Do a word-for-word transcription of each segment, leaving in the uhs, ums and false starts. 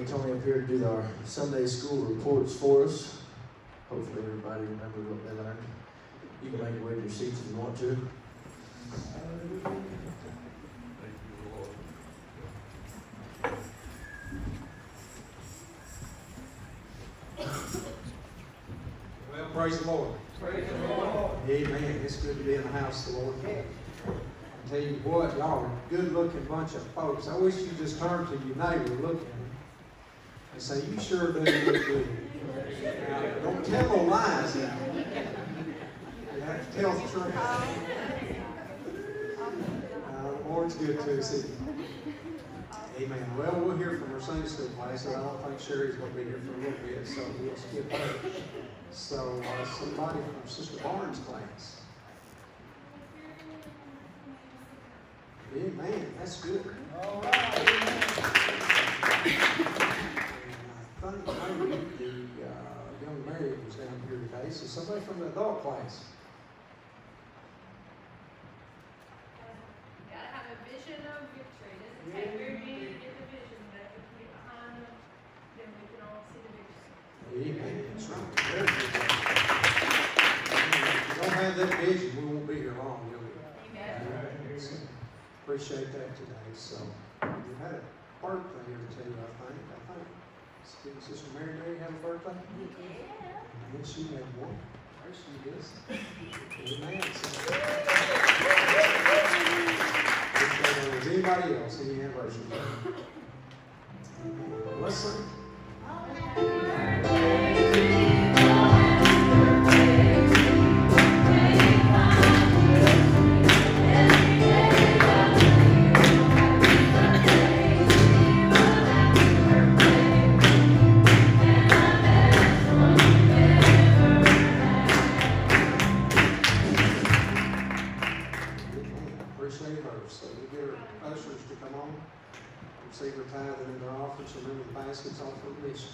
Tony up here to do our Sunday school reports for us. Hopefully everybody remembers what they learned. You can make your way to your seats if you want to. Well, praise the Lord. Praise the Lord. Amen. It's good to be in the house of the Lord. I tell you what, y'all are a good-looking bunch of folks. I wish you just turn to your neighbor, look at him, and say, "You sure do look good." Now, don't tell no lies now. You have to tell the truth. Uh, the Lord's good to us. Amen. Well, we'll hear from our Sunday school class, and I don't think Sherry's going to be here for a little bit, so we'll skip her. So, uh, somebody from Sister Barnes' class. Amen. That's good. All right. Amen. I think maybe the uh, young Mary was down here today. So somebody from the adult class. You gotta have a vision of victory. It doesn't take very many to get the vision, but if we get behind them, then we can all see the victory. Amen. That's right. Very good. If you don't have that vision, we won't be here long, will we? Amen. So, appreciate that today. So you had a birthday or two, I think. I think. Did Sister Mary Mary have a birthday? Yeah. And she had one. There she is. Amen. So, is anybody else any anniversary? Amen. Let's sing. Receive her tithing and their offerings, and remember the baskets off for missions.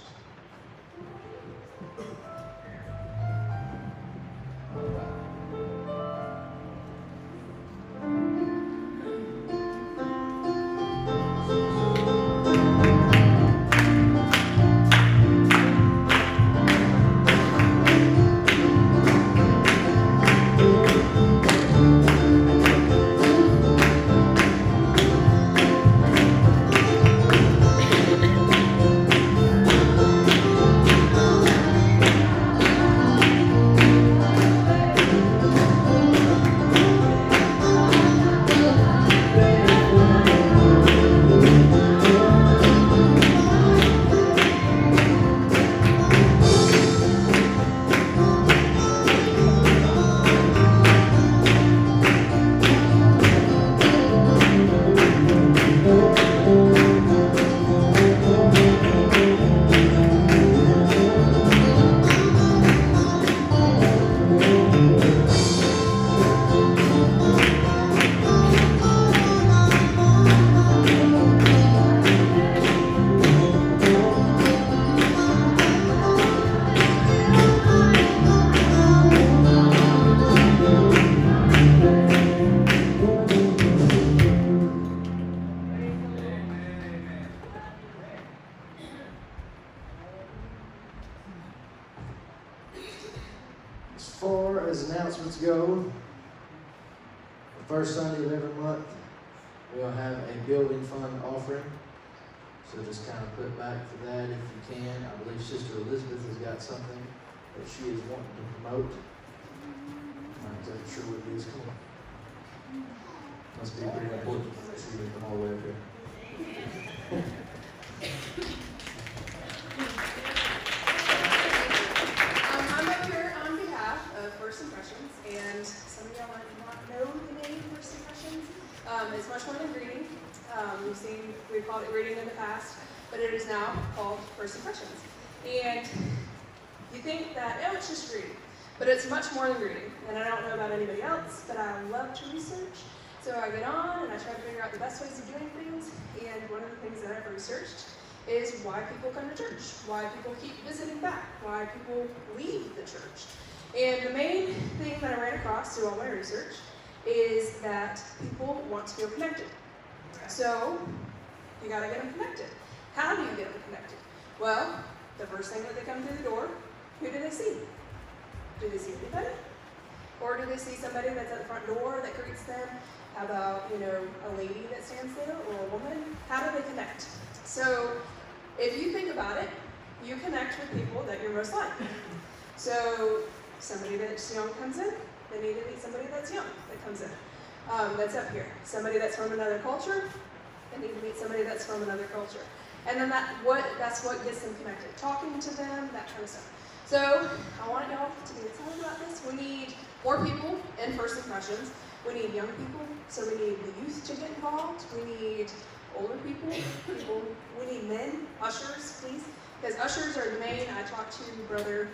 Go. The first Sunday of every month, we'll have a building fund offering. So just kind of put back for that if you can. I believe Sister Elizabeth has got something that she is wanting to promote. I'm not exactly sure what it is. Come on. Must be pretty important. She can come all the way up here. First Impressions, and some of y'all might not know the name First Impressions. Um, it's much more than greeting. Um, we've seen, we've called it greeting in the past, but it is now called First Impressions. And you think that, oh, it's just greeting, but it's much more than greeting. And I don't know about anybody else, but I love to research. So I get on and I try to figure out the best ways of doing things. And one of the things that I've researched is why people come to church, why people keep visiting back, why people leave the church. And the main thing that I ran across through all my research is that people want to feel connected. So you gotta get them connected. How do you get them connected? Well, the first thing that they come through the door, who do they see? Do they see everybody? Or do they see somebody that's at the front door that greets them? How about, you know, a lady that stands there or a woman? How do they connect? So if you think about it, you connect with people that you're most like. So somebody that's young comes in, they need to meet somebody that's young that comes in, um, that's up here. Somebody that's from another culture, they need to meet somebody that's from another culture. And then that what that's what gets them connected, talking to them, that kind of stuff. So I want y'all to be excited about this. We need more people in First Impressions. We need young people, so we need the youth to get involved. We need older people, people. We need men, ushers, please, because ushers are the main. I talked to Brother,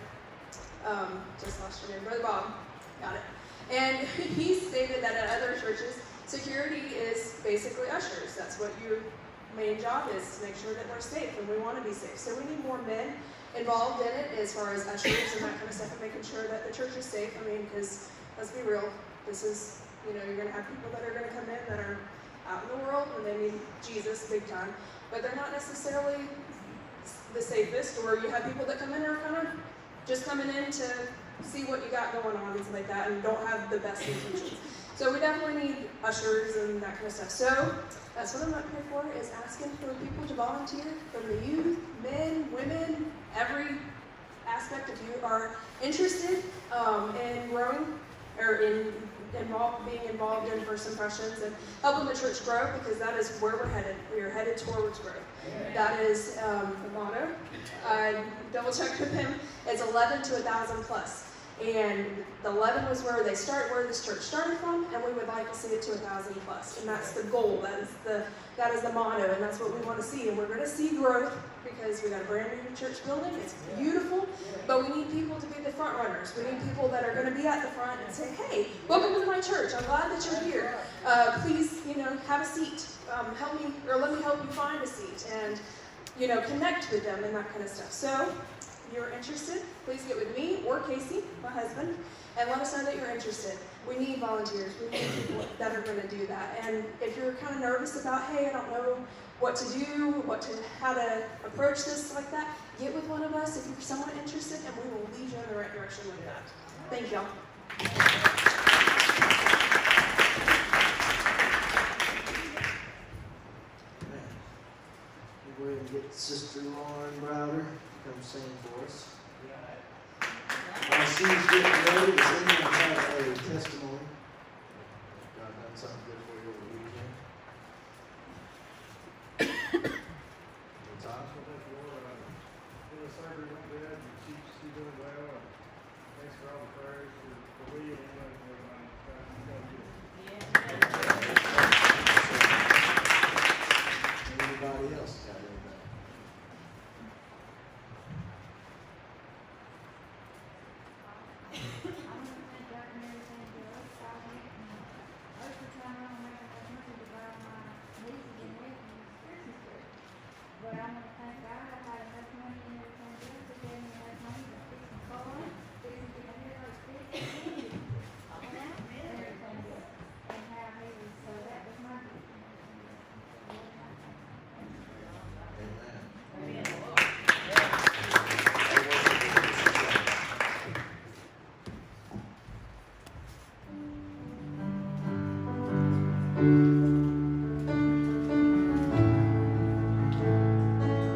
um, just lost your name, Brother Bob, got it. And he stated that at other churches, security is basically ushers. That's what your main job is, to make sure that we're safe, and we want to be safe. So we need more men involved in it as far as ushers and that kind of stuff, and making sure that the church is safe. I mean, because let's be real, this is, you know, you're going to have people that are going to come in that are out in the world and they need Jesus big time, but they're not necessarily the safest. Or you have people that come in and are kind of just coming in to see what you got going on and stuff like that, and don't have the best intentions. So we definitely need ushers and that kind of stuff. So that's what I'm up here for, is asking for people to volunteer, from the youth, men, women, every aspect. If you are interested um, in growing, or in involved, being involved in First Impressions and helping the church grow, because that is where we're headed. We are headed towards growth. That is um, the motto. I double checked with him. It's eleven to a thousand plus. And the eleven was where they start, where this church started from, and we would like to see it to a thousand plus. And that's the goal. That is the that is the motto, and that's what we want to see. And we're going to see growth, because we got a brand new church building. It's beautiful, but we need people to be the front runners. We need people that are going to be at the front and say, "Hey, welcome to my church. I'm glad that you're here. Uh, please, you know, have a seat. Um, help me, or let me help you find a seat." And you know, connect with them and that kind of stuff. So, if you're interested, please get with me or Casey, my husband, and let us know that you're interested. We need volunteers. We need people that are going to do that. And if you're kind of nervous about, hey, I don't know what to do, what to, how to approach this like that, get with one of us if you're somewhat interested, and we will lead you in the right direction with that. Thank y'all. Go ahead and get Sister Lauren Browder to come sing for us. While she's getting ready, does anyone have a testimony? God done something good for you over the weekend? What's up? The surgery went good, and she, she's doing well, and thanks for all the prayers for, for William and everything. Anybody else got anything? But I'm going to thank God I had enough money and everything else to give me enough money to fix my car, fix my hair, fix everything else. And how he was, so that was my gift. Amen.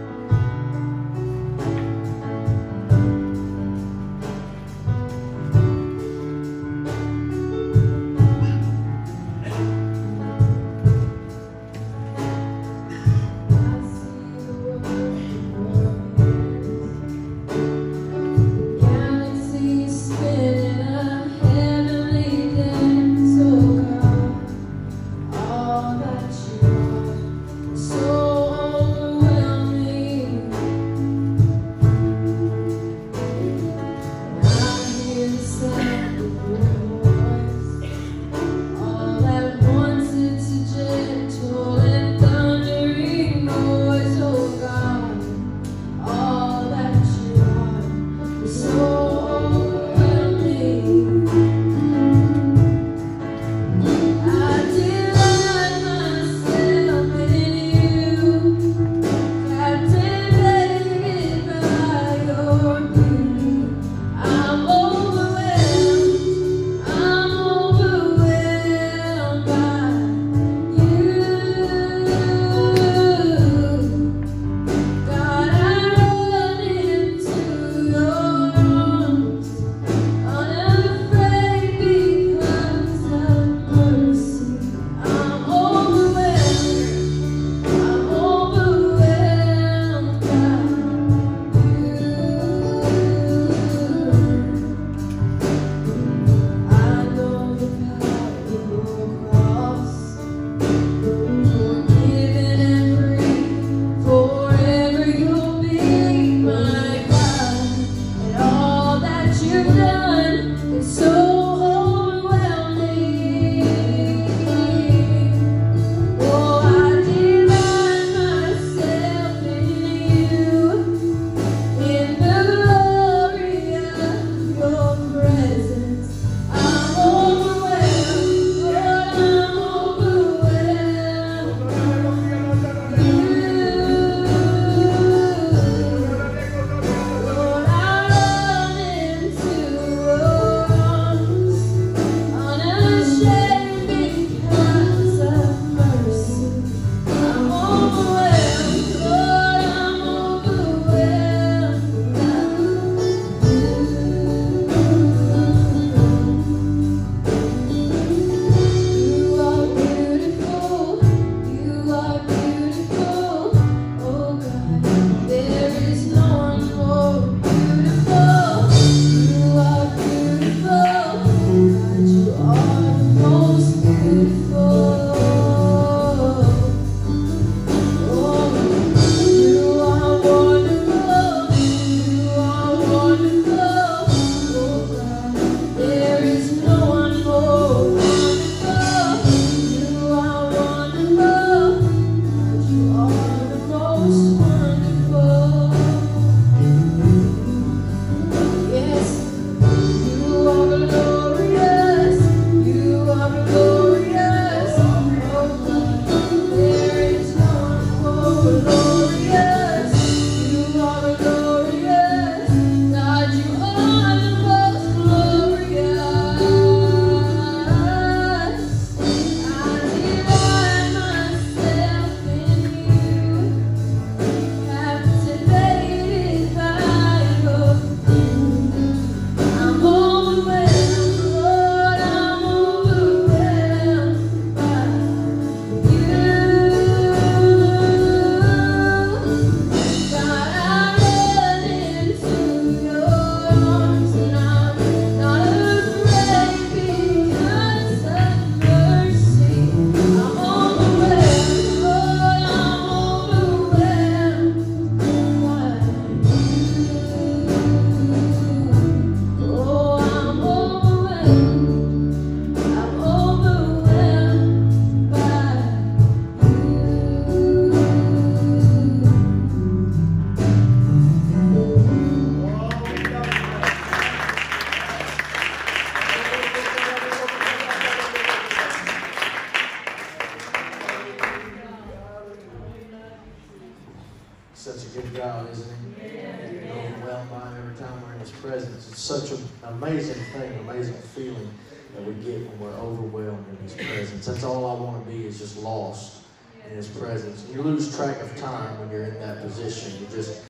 Such a good God, isn't he? You're overwhelmed by him every time we're in his presence. It's such an amazing thing, amazing feeling that we get when we're overwhelmed in his presence. That's all I want to be, is just lost in his presence. You lose track of time when you're in that position. You just